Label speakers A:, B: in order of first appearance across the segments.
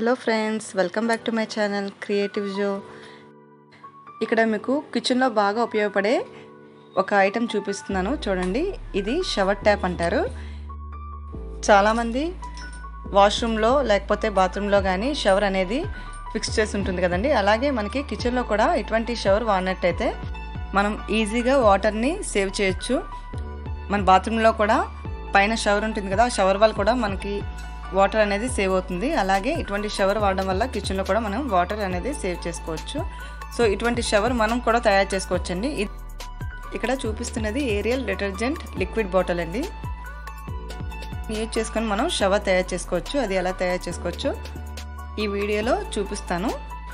A: Hello friends, welcome back to my channel creative Jo. ఇక్కడ మీకు కిచెన్లో బాగా ఉపయోగపడే ఒక ఐటెం చూపిస్తున్నాను చూడండి. ఇది షవర్ ట్యాప్ అంటారు. చాలామంది వాష్రూమ్లో లేకపోతే బాత్రూంలో కానీ షవర్ అనేది ఫిక్స్ చేసి ఉంటుంది కదండి. అలాగే మనకి కిచెన్లో కూడా ఇటువంటి షవర్ వాడినట్టయితే మనం ఈజీగా వాటర్ని సేవ్ చేయొచ్చు. మన బాత్రూంలో కూడా పైన షవర్ ఉంటుంది కదా, ఆ షవర్ వాల్ కూడా మనకి వాటర్ అనేది సేవ్ అవుతుంది. అలాగే ఇటువంటి షవర్ వాడడం వల్ల కిచెన్లో కూడా మనం వాటర్ అనేది సేవ్ చేసుకోవచ్చు. సో ఇటువంటి షవర్ మనం కూడా తయారు చేసుకోవచ్చండి. ఇక్కడ చూపిస్తున్నది ఏరియల్ డిటర్జెంట్ లిక్విడ్ బాటిల్ అండి. యూజ్ చేసుకొని మనం షవర్ తయారు చేసుకోవచ్చు. అది ఎలా తయారు చేసుకోవచ్చో ఈ వీడియోలో చూపిస్తాను.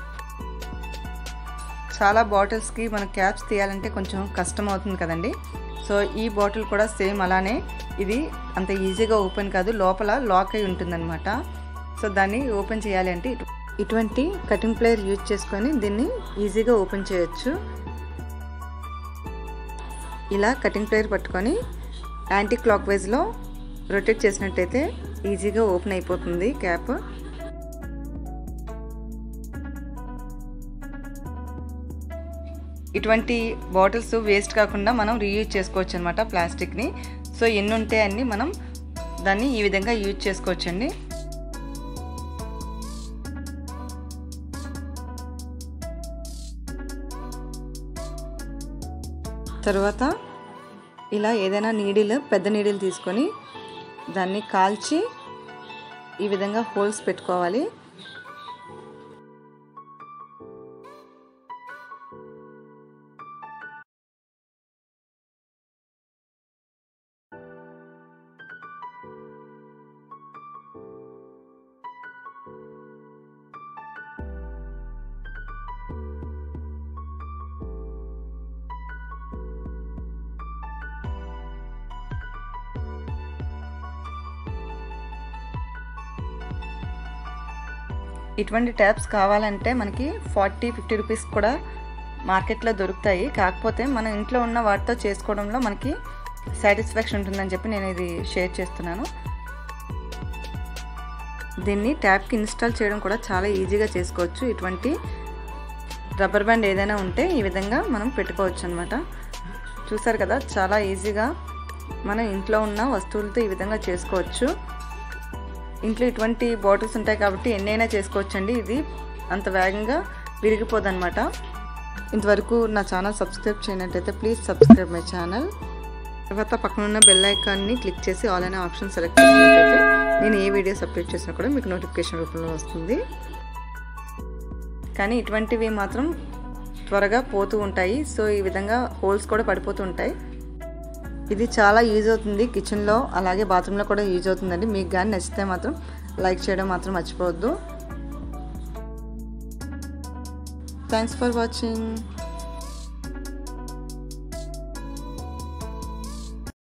A: చాలా బాటిల్స్కి మన క్యాప్స్ తీయాలంటే కొంచెం కష్టం అవుతుంది కదండి. సో ఈ బాటిల్ కూడా సేమ్ అలానే, ఇది అంత ఈజీగా ఓపెన్ కాదు, లోపల లాక్ అయి ఉంటుందన్నమాట. సో దాన్ని ఓపెన్ చేయాలి అంటే ఇటువంటి కటింగ్ ప్లేయర్ యూజ్ చేసుకొని దీన్ని ఈజీగా ఓపెన్ చేయొచ్చు. ఇలా కటింగ్ ప్లేయర్ పట్టుకొని యాంటీ క్లాక్ వైజ్లో రొటేట్ చేసినట్టయితే ఈజీగా ఓపెన్ అయిపోతుంది క్యాప్. ఇటువంటి బాటిల్స్ వేస్ట్ కాకుండా మనం రీయూజ్ చేసుకోవచ్చు అనమాట ప్లాస్టిక్ని. సో ఎన్ని ఉంటే అన్ని మనం దాన్ని ఈ విధంగా యూజ్ చేసుకోవచ్చండి. తర్వాత ఇలా ఏదైనా నీడిల్, పెద్ద నీడిల్ తీసుకొని దాన్ని కాల్చి ఈ విధంగా హోల్స్ పెట్టుకోవాలి. ఇటువంటి ట్యాప్స్ కావాలంటే మనకి 40-50 రూపీస్ కూడా మార్కెట్లో దొరుకుతాయి. కాకపోతే మన ఇంట్లో ఉన్న వాటితో చేసుకోవడంలో మనకి సాటిస్ఫాక్షన్ ఉంటుందని చెప్పి నేను ఇది షేర్ చేస్తున్నాను. దీన్ని ట్యాప్కి ఇన్స్టాల్ చేయడం కూడా చాలా ఈజీగా చేసుకోవచ్చు. ఇటువంటి రబ్బర్ బ్యాండ్ ఏదైనా ఉంటే ఈ విధంగా మనం పెట్టుకోవచ్చు అనమాట. చూసారు కదా, చాలా ఈజీగా మనం ఇంట్లో ఉన్న వస్తువులతో ఈ విధంగా చేసుకోవచ్చు. ఇంట్లో ఇటువంటి బాటిల్స్ ఉంటాయి కాబట్టి ఎన్నైనా చేసుకోవచ్చండి. ఇది అంత వేగంగా విరిగిపోదన్నమాట. ఇంతవరకు నా ఛానల్ సబ్స్క్రైబ్ చేయనట్టయితే ప్లీజ్ సబ్స్క్రైబ్ మై ఛానల్. తర్వాత పక్కన ఉన్న బెల్ ఐకాన్ని క్లిక్ చేసి ఆల్ అనే ఆప్షన్ సెలెక్ట్ చేసినట్టయితే నేను ఏ వీడియోస్ అప్లోడ్ చేసినా కూడా మీకు నోటిఫికేషన్ రూపంలో వస్తుంది. కానీ ఇటువంటివి మాత్రం త్వరగా పోతూ ఉంటాయి. సో ఈ విధంగా హోల్స్ కూడా పడిపోతూ ఉంటాయి. ఇది చాలా యూజ్ అవుతుంది కిచెన్లో, అలాగే బాత్రూంలో కూడా యూజ్ అవుతుందండి. మీకు కానీ నచ్చితే మాత్రం లైక్ చేయడం మాత్రం మర్చిపోవద్దు. Thanks for watching.